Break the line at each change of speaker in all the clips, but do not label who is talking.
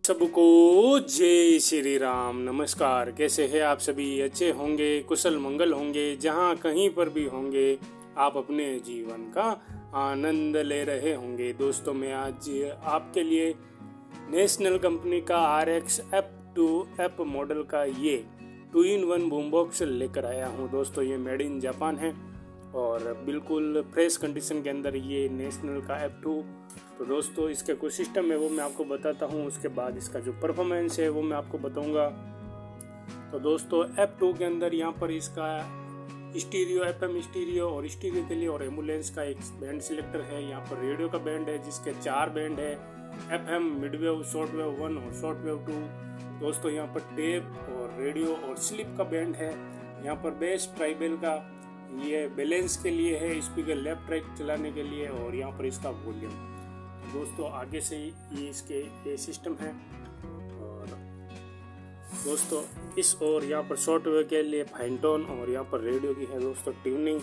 सबको जय श्री राम। नमस्कार, कैसे हैं आप सभी? अच्छे होंगे, कुशल मंगल होंगे। जहाँ कहीं पर भी होंगे आप अपने जीवन का आनंद ले रहे होंगे। दोस्तों, मैं आज आपके लिए नेशनल कंपनी का RX F2 मॉडल का ये 2-in-1 बूम बॉक्स लेकर आया हूँ। दोस्तों, ये मेड इन जापान है और बिल्कुल फ्रेश कंडीशन के अंदर ये नेशनल का F2। तो दोस्तों, इसके कुछ सिस्टम है वो मैं आपको बताता हूँ, उसके बाद इसका जो परफॉर्मेंस है वो मैं आपको बताऊँगा। तो दोस्तों, F2 के अंदर यहाँ पर इसका स्टीरियो, FM स्टीरियो और स्टीरियो के लिए और एम्बुलेंस का एक बैंड सिलेक्टर है। यहाँ पर रेडियो का बैंड है जिसके 4 बैंड है, FM, मिडवेव, शॉर्ट वेव 1 और शॉर्ट वेव 2। दोस्तों, यहाँ पर टेप और रेडियो और स्लिप का बैंड है। यहाँ पर बेस ट्राइबल का ये बैलेंस के लिए है, स्पीकर लेफ्ट राइट चलाने के लिए, और यहाँ पर इसका वॉल्यूम। दोस्तों, आगे से ये इसके ये सिस्टम है। और दोस्तों, इस और यहाँ पर शॉर्ट वेव के लिए फाइन टोन और यहाँ पर रेडियो की है दोस्तों ट्यूनिंग।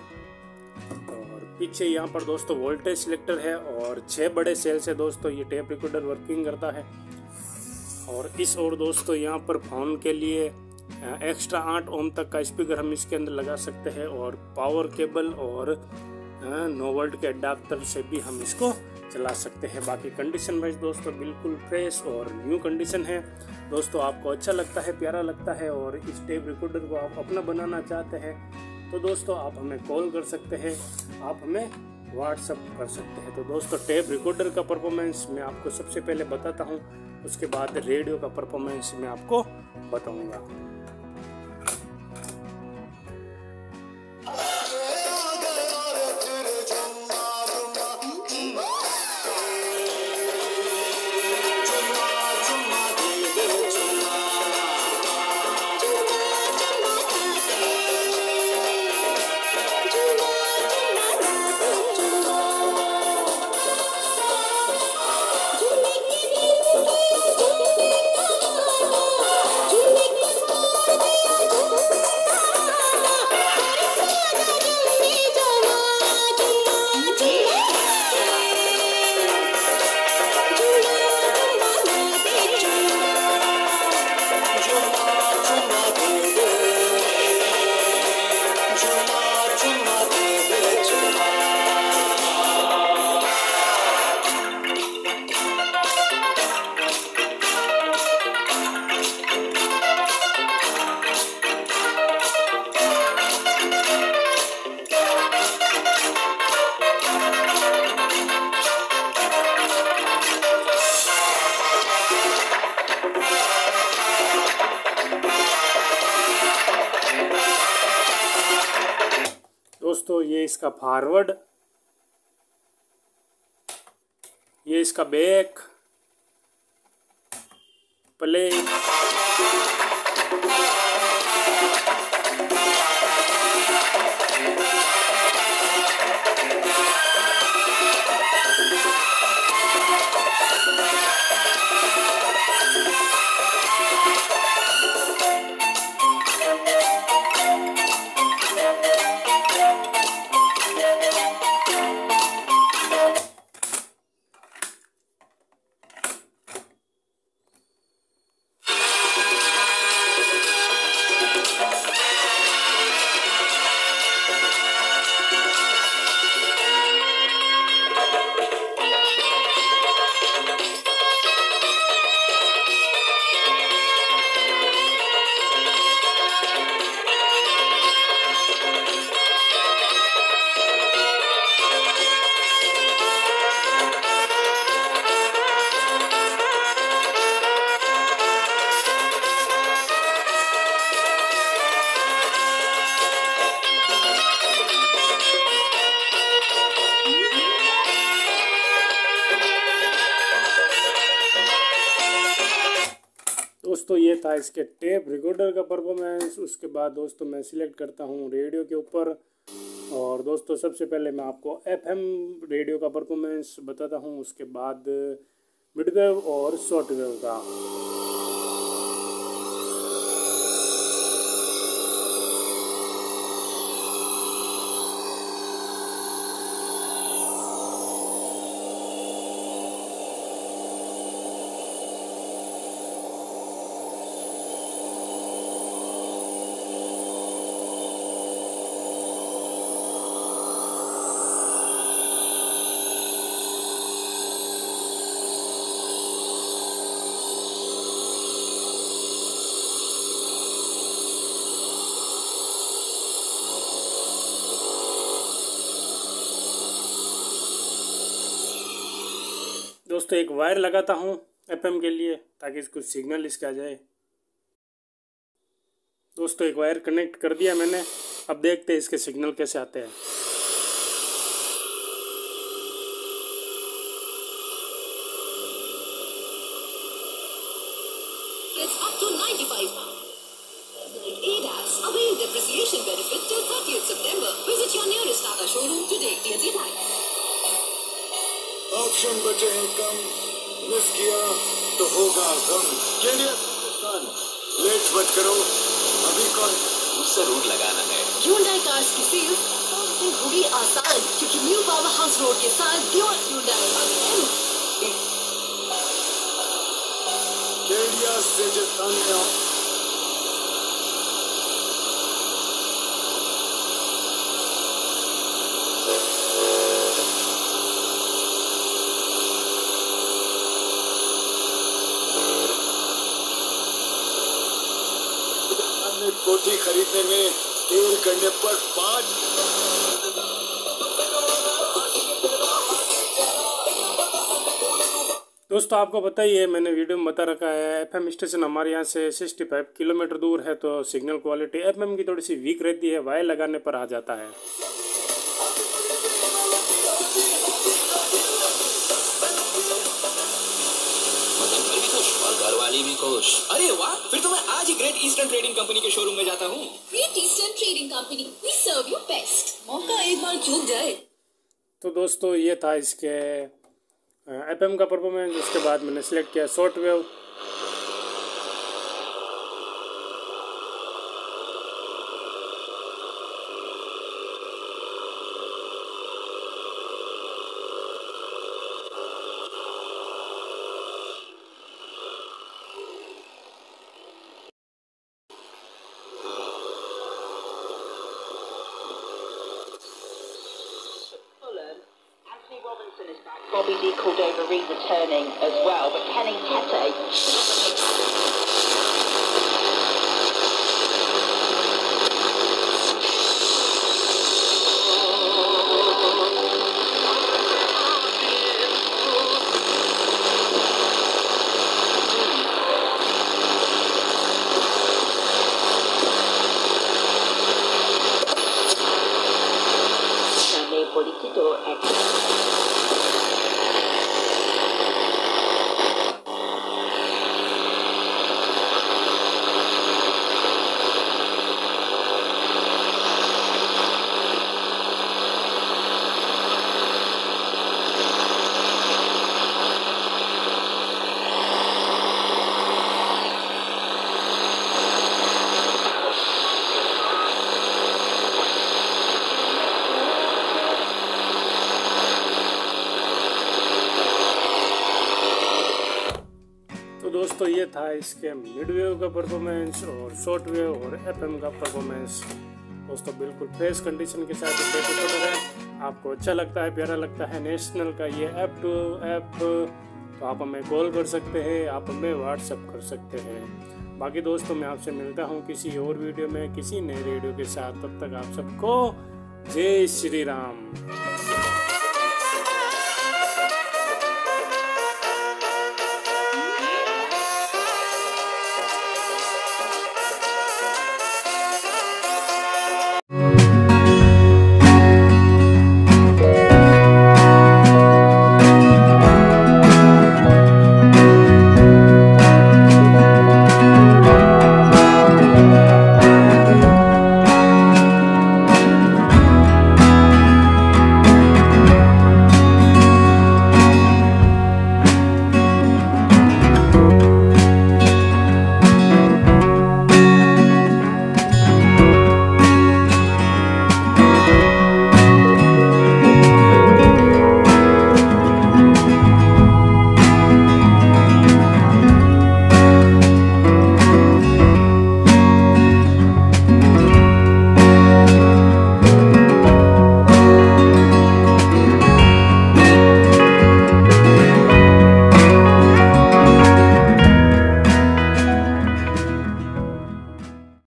और पीछे यहाँ पर दोस्तों वोल्टेज सिलेक्टर है और 6 बड़े सेल से दोस्तों ये टेप रिकॉर्डर वर्किंग करता है। और इस और दोस्तों यहाँ पर फोन के लिए एक्स्ट्रा 8 ओम तक का स्पीकर हम इसके अंदर लगा सकते हैं, और पावर केबल और 9 वोल्ट के अडाप्टर से भी हम इसको चला सकते हैं। बाकी कंडीशन वाइज दोस्तों बिल्कुल फ्रेश और न्यू कंडीशन है। दोस्तों, आपको अच्छा लगता है, प्यारा लगता है और इस टेप रिकॉर्डर को आप अपना बनाना चाहते हैं तो दोस्तों आप हमें कॉल कर सकते हैं, आप हमें व्हाट्सअप कर सकते हैं। तो दोस्तों, टेप रिकॉर्डर का परफॉर्मेंस मैं आपको सबसे पहले बताता हूँ, उसके बाद रेडियो का परफॉर्मेंस मैं आपको बताऊँगा। दोस्तों, ये इसका फॉरवर्ड, ये इसका बैक, प्ले, दोस्तों ये था इसके टेप रिकॉर्डर का परफॉर्मेंस। उसके बाद दोस्तों मैं सिलेक्ट करता हूँ रेडियो के ऊपर। और दोस्तों, सबसे पहले मैं आपको FM रेडियो का परफॉर्मेंस बताता हूँ, उसके बाद मिडवेव और शॉर्ट वेव का। दोस्तों एक वायर लगाता हूँ एफएम के लिए ताकि कुछ सिग्नल इसका आ जाए। दोस्तों एक वायर कनेक्ट कर दिया मैंने, अब देखते हैं इसके सिग्नल कैसे आते हैं।
Up to 95 like ADAS. Avail depreciation benefit till 30th September. Visit your nearest Tata showroom today. TNC Life.
Option बचे हैं कम, मिस किया तो होगा गम। केडिया लेट मत करो, अभी कौन
मुझसे रूट लगाना है। Hyundai Cars की सेल्स से होगी आसान क्योंकि न्यू पावर हाउस रोड के साथ प्योर Hyundai
केडिया से जिताने कोठी खरीदने में तेल करने पर 5।
दोस्तों आपको पता ही है, मैंने वीडियो में बता रखा है एफएम स्टेशन हमारे यहाँ से 65 किलोमीटर दूर है, तो सिग्नल क्वालिटी एफएम की थोड़ी सी वीक रहती है, वायर लगाने पर आ जाता है।
घर वाली भी खुश। अरे वाह, फिर तो मैं आज ही ग्रेट ईस्टर्न ट्रेडिंग कंपनी के शोरूम में जाता हूँ। Great Eastern Trading Company, we serve you best. मौका एक बार चूक जाए।
तो दोस्तों ये था इसके एफएम का परफॉर्मेंस। उसके बाद मैंने सेलेक्ट किया short wave.
Bobby D Cordova-Reid returning as well, but Kenny Tete.
दोस्तों ये था इसके मिड वेव का परफॉर्मेंस और शॉर्ट वेव और एफएम का परफॉर्मेंस। दोस्तों बिल्कुल फ्रेश कंडीशन के साथ है। आपको अच्छा लगता है, प्यारा लगता है नेशनल का ये ऐप तो आप हमें कॉल कर सकते हैं, आप हमें व्हाट्सएप कर सकते हैं। बाकी दोस्तों मैं आपसे मिलता हूँ किसी और वीडियो में किसी नए रेडियो के साथ। तब तक आप सबको जय श्री राम।